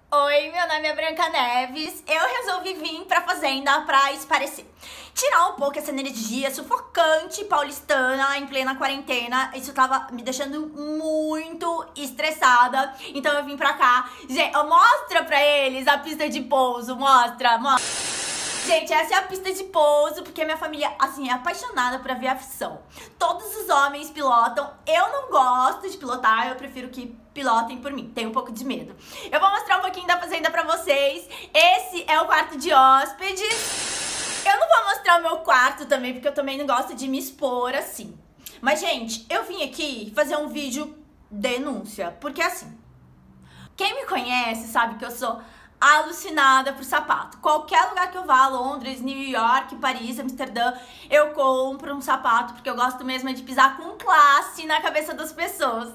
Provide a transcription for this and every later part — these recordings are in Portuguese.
Oi, meu nome é Branca Neves. Eu resolvi vir pra fazenda pra esparecer. Tirar um pouco essa energia sufocante paulistana em plena quarentena. Isso tava me deixando muito estressada. Então eu vim pra cá. Gente, mostra pra eles a pista de pouso. Mostra. Gente, essa é a pista de pouso, porque minha família, assim, é apaixonada por aviação. Todos os homens pilotam. Eu não gosto de pilotar, eu prefiro que pilotem por mim. Tenho um pouco de medo. Eu vou mostrar um pouquinho da fazenda pra vocês. Esse é o quarto de hóspedes. Eu não vou mostrar o meu quarto também, porque eu também não gosto de me expor assim. Mas, gente, eu vim aqui fazer um vídeo denúncia, porque assim, quem me conhece sabe que eu sou alucinada por sapato. Qualquer lugar que eu vá, Londres, New York, Paris, Amsterdã, eu compro um sapato, porque eu gosto mesmo de pisar com classe na cabeça das pessoas.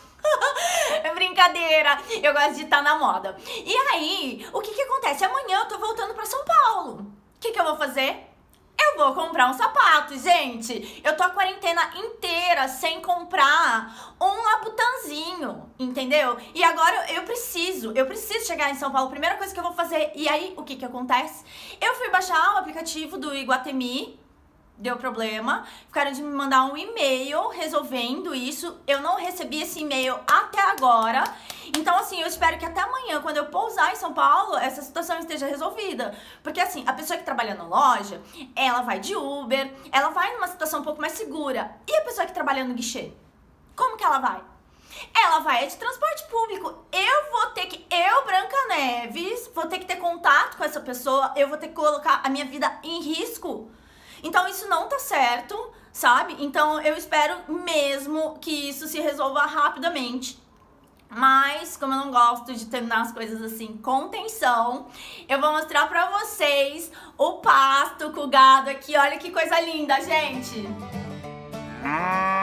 É brincadeira, eu gosto de estar na moda. E aí, o que acontece? Amanhã eu tô voltando pra São Paulo. O que eu vou fazer? Eu vou comprar um sapato, gente. Eu tô a quarentena inteira sem comprar um Labutanzinho, entendeu? E agora eu preciso chegar em São Paulo. Primeira coisa que eu vou fazer. E aí, o que acontece? Eu fui baixar o aplicativo do Iguatemi. Deu problema, ficaram de me mandar um e-mail resolvendo isso. Eu não recebi esse e-mail até agora. Então, assim, eu espero que até amanhã, quando eu pousar em São Paulo, essa situação esteja resolvida. Porque, assim, a pessoa que trabalha na loja, ela vai de Uber, ela vai numa situação um pouco mais segura. E a pessoa que trabalha no guichê? Como que ela vai? Ela vai de transporte público. Eu, Branca Neves, vou ter que ter contato com essa pessoa, eu vou ter que colocar a minha vida em risco. Então isso não tá certo, sabe? Então eu espero mesmo que isso se resolva rapidamente. Mas, como eu não gosto de terminar as coisas assim com tensão, eu vou mostrar pra vocês o pasto com o gado aqui. Olha que coisa linda, gente!